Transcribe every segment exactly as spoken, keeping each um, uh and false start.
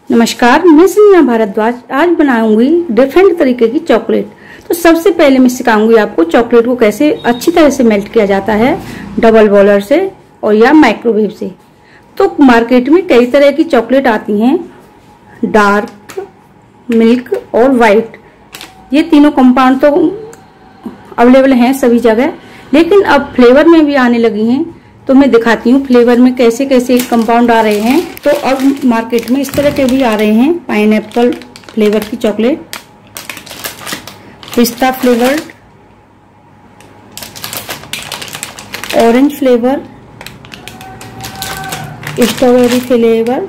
नमस्कार, मैं संजना भारद्वाज। आज बनाऊंगी डिफरेंट तरीके की चॉकलेट। तो सबसे पहले मैं सिखाऊंगी आपको चॉकलेट को कैसे अच्छी तरह से मेल्ट किया जाता है, डबल बॉयलर से और या माइक्रोवेव से। तो मार्केट में कई तरह की चॉकलेट आती हैं, डार्क, मिल्क और वाइट। ये तीनों कंपाउंड तो अवेलेबल हैं सभी जगह, लेकिन अब फ्लेवर में भी आने लगी हैं। तो मैं दिखाती हूँ फ्लेवर में कैसे कैसे कंपाउंड आ रहे हैं। तो अब मार्केट में इस तरह के भी आ रहे हैं, पाइनएप्पल फ्लेवर की चॉकलेट, पिस्ता flavour, orange flavour, strawberry flavour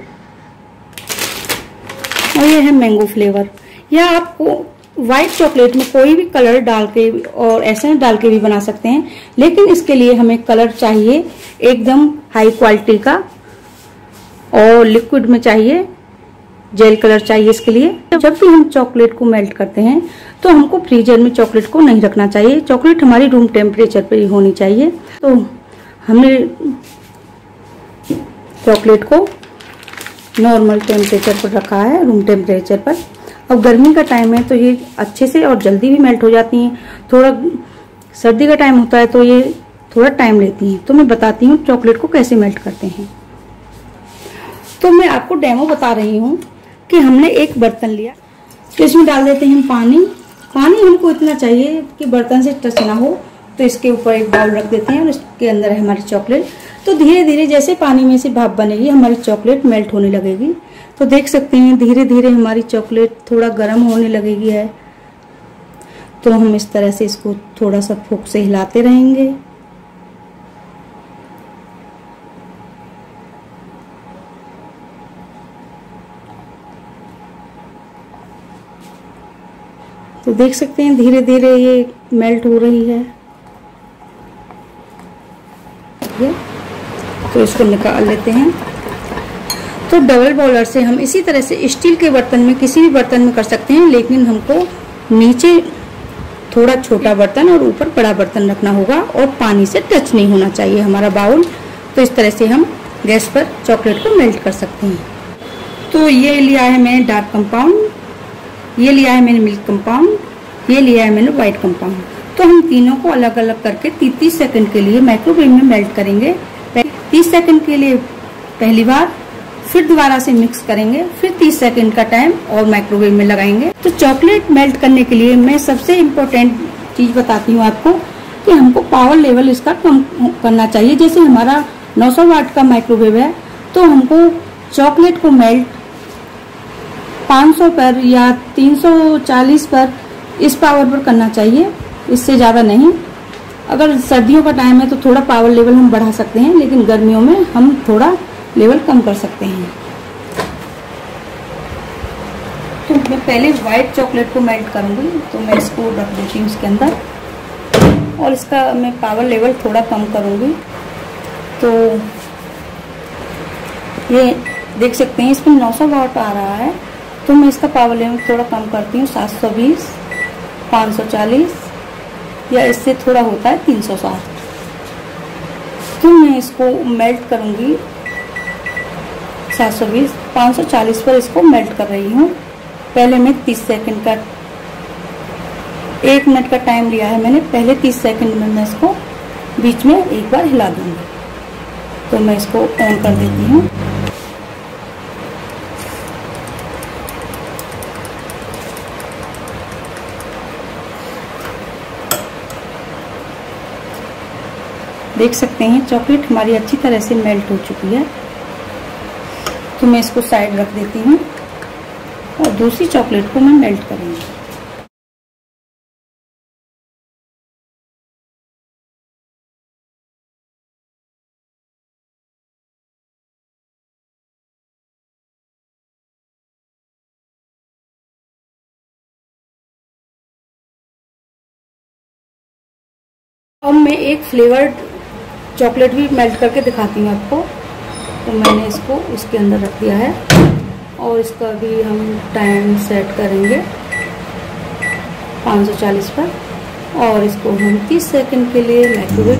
और ये है मैंगो फ्लेवर। या आपको व्हाइट चॉकलेट में कोई भी कलर डाल के और एसेंस डाल के भी बना सकते हैं, लेकिन इसके लिए हमें कलर चाहिए एकदम हाई क्वालिटी का और लिक्विड में चाहिए, जेल कलर चाहिए इसके लिए। जब भी हम चॉकलेट को मेल्ट करते हैं तो हमको फ्रीजर में चॉकलेट को नहीं रखना चाहिए। चॉकलेट हमारी रूम टेम्परेचर पर ही होनी चाहिए। तो हमने चॉकलेट को नॉर्मल टेम्परेचर पर रखा है, रूम टेम्परेचर पर। अब गर्मी का टाइम है तो ये अच्छे से और जल्दी भी मेल्ट हो जाती हैं। थोड़ा सर्दी का टाइम होता है तो ये थोड़ा टाइम लेती हैं। तो मैं बताती हूँ चॉकलेट को कैसे मेल्ट करते हैं। तो मैं आपको डेमो बता रही हूँ कि हमने एक बर्तन लिया, तो इसमें डाल देते हैं पानी। पानी हमको इतना चाहिए कि बर्तन से टच ना हो। तो इसके ऊपर एक बाउल रख देते हैं और इसके अंदर है हमारी चॉकलेट। तो धीरे धीरे जैसे पानी में से भाप बनेगी हमारी चॉकलेट मेल्ट होने लगेगी। तो देख सकते हैं धीरे धीरे हमारी चॉकलेट थोड़ा गर्म होने लगेगी है। तो हम इस तरह से इसको थोड़ा सा फूंक से हिलाते रहेंगे। तो देख सकते हैं धीरे धीरे ये मेल्ट हो रही है। ये तो इसको निकाल लेते हैं। तो डबल बॉयलर से हम इसी तरह से स्टील के बर्तन में, किसी भी बर्तन में कर सकते हैं, लेकिन हमको नीचे थोड़ा छोटा बर्तन और ऊपर बड़ा बर्तन रखना होगा और पानी से टच नहीं होना चाहिए हमारा बाउल। तो इस तरह से हम गैस पर चॉकलेट को मेल्ट कर सकते हैं। तो ये लिया है मैंने डार्क कंपाउंड, ये लिया है मैंने मिल्क कंपाउंड, ये लिया है मैंने व्हाइट कंपाउंड। तो हम तीनों को अलग अलग करके तीस तीस सेकंड के लिए माइक्रोवेव में मेल्ट करेंगे। तीस सेकंड के लिए पहली बार, फिर दोबारा से मिक्स करेंगे, फिर तीस सेकंड का टाइम और माइक्रोवेव में लगाएंगे। तो चॉकलेट मेल्ट करने के लिए मैं सबसे इम्पोर्टेंट चीज बताती हूँ आपको कि हमको पावर लेवल इसका कम करना चाहिए। जैसे हमारा नौ सौ वाट का माइक्रोवेव है तो हमको चॉकलेट को मेल्ट पाँच सौ पर या तीन सौ चालीस पर इस पावर पर करना चाहिए, इससे ज़्यादा नहीं। अगर सर्दियों का टाइम है तो थोड़ा पावर लेवल हम बढ़ा सकते हैं, लेकिन गर्मियों में हम थोड़ा लेवल कम कर सकते हैं। तो मैं पहले व्हाइट चॉकलेट को मेल्ट करूंगी। तो मैं इसको रख देती हूँ इसके अंदर और इसका मैं पावर लेवल थोड़ा कम करूंगी। तो ये देख सकते हैं इसमें नौ सौ वाट आ रहा है, तो मैं इसका पावर लेवल थोड़ा कम करती हूँ, सात सौ बीस, पाँच सौ चालीस या इससे थोड़ा होता है तीन सौ साठ। तो मैं इसको मेल्ट करूंगी सात सौ बीस, पाँच सौ चालीस पर इसको मेल्ट कर रही हूँ। पहले मैं तीस सेकंड का, एक मिनट का टाइम लिया है मैंने। पहले तीस सेकंड में मैं इसको बीच में एक बार हिला दूंगी। तो मैं इसको ऑन कर देती हूँ। देख सकते हैं चॉकलेट हमारी अच्छी तरह से मेल्ट हो चुकी है। तो मैं इसको साइड रख देती हूँ और दूसरी चॉकलेट को मैं मेल्ट करूँगी। अब मैं एक फ्लेवर्ड चॉकलेट भी मेल्ट करके दिखाती हूँ आपको। तो मैंने इसको इसके अंदर रख दिया है और इसका भी हम टाइम सेट करेंगे पाँच सौ चालीस पर और इसको हम तीस सेकंड के लिए माइक्रोवेव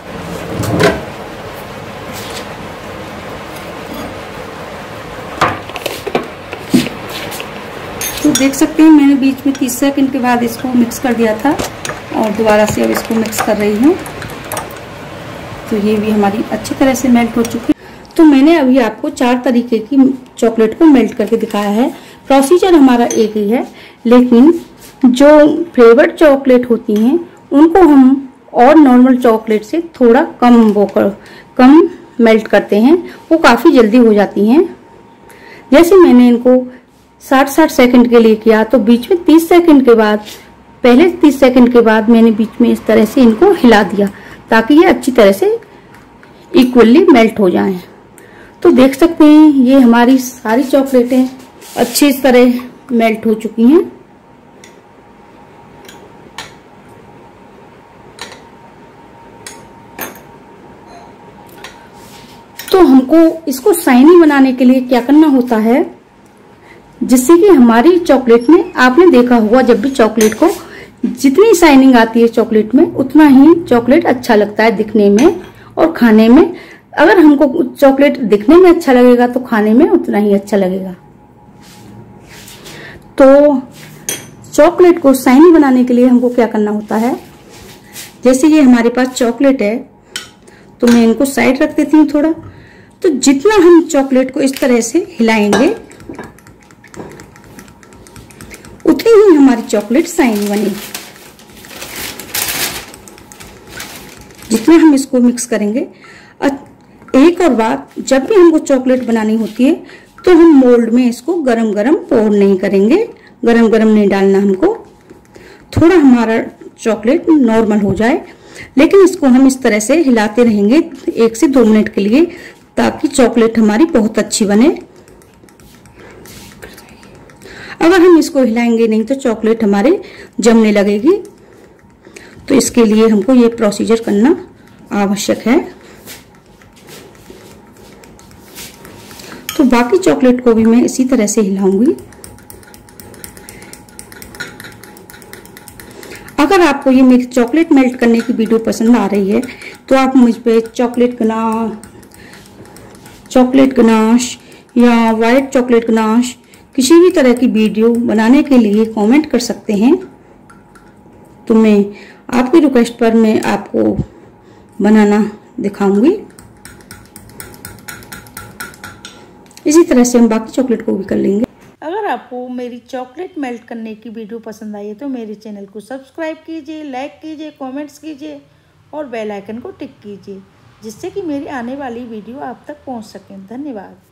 तो देख सकते हैं मैंने बीच में तीस सेकंड के बाद इसको मिक्स कर दिया था और दोबारा से अब इसको मिक्स कर रही हूँ। तो ये भी हमारी अच्छी तरह से मेल्ट हो चुकी है। तो मैंने अभी आपको चार तरीके की चॉकलेट को मेल्ट करके दिखाया है। प्रोसीजर हमारा एक ही है, लेकिन जो फ्लेवर्ड चॉकलेट होती हैं उनको हम और नॉर्मल चॉकलेट से थोड़ा कम वो कर, कम मेल्ट करते हैं, वो काफ़ी जल्दी हो जाती हैं। जैसे मैंने इनको साठ साठ सेकंड के लिए किया तो बीच में तीस सेकंड के बाद, पहले तीस सेकंड के बाद मैंने बीच में इस तरह से इनको हिला दिया ताकि ये अच्छी तरह से इक्वली मेल्ट हो जाएं। तो देख सकते हैं ये हमारी सारी चॉकलेटें अच्छी तरह मेल्ट हो चुकी हैं। तो हमको इसको शाइनी बनाने के लिए क्या करना होता है, जिससे कि हमारी चॉकलेट में, आपने देखा होगा जब भी चॉकलेट को जितनी शाइनिंग आती है चॉकलेट में उतना ही चॉकलेट अच्छा लगता है दिखने में और खाने में। अगर हमको चॉकलेट दिखने में अच्छा लगेगा तो खाने में उतना ही अच्छा लगेगा। तो चॉकलेट को शाइनी बनाने के लिए हमको क्या करना होता है, जैसे ये हमारे पास चॉकलेट है तो मैं इनको साइड रख देती हूँ थोड़ा। तो जितना हम चॉकलेट को इस तरह से हिलाएंगे उतनी ही हमारी चॉकलेट शाइनी बनेगी। जितना हम इसको मिक्स करेंगे। एक और बात, जब भी हमको चॉकलेट बनानी होती है तो हम मोल्ड में इसको गरम गरम पोर नहीं करेंगे, गरम गरम नहीं डालना हमको, थोड़ा हमारा चॉकलेट नॉर्मल हो जाए। लेकिन इसको हम इस तरह से हिलाते रहेंगे एक से दो मिनट के लिए ताकि चॉकलेट हमारी बहुत अच्छी बने। अगर हम इसको हिलाएंगे नहीं तो चॉकलेट हमारे जमने लगेगी। तो इसके लिए हमको ये प्रोसीजर करना आवश्यक है। तो बाकी चॉकलेट को भी मैं इसी तरह से हिलाऊंगी। अगर आपको ये मेरी चॉकलेट मेल्ट करने की वीडियो पसंद आ रही है तो आप मुझ पे चॉकलेट गना चॉकलेट गनाश या वाइट चॉकलेट गनाश किसी भी तरह की वीडियो बनाने के लिए कमेंट कर सकते हैं। तो मैं आपकी रिक्वेस्ट पर मैं आपको बनाना दिखाऊंगी। इसी तरह से हम बाकी चॉकलेट को भी कर लेंगे। अगर आपको मेरी चॉकलेट मेल्ट करने की वीडियो पसंद आई है तो मेरे चैनल को सब्सक्राइब कीजिए, लाइक कीजिए, कमेंट्स कीजिए और बेल आइकन को टिक कीजिए, जिससे कि मेरी आने वाली वीडियो आप तक पहुंच सके। धन्यवाद।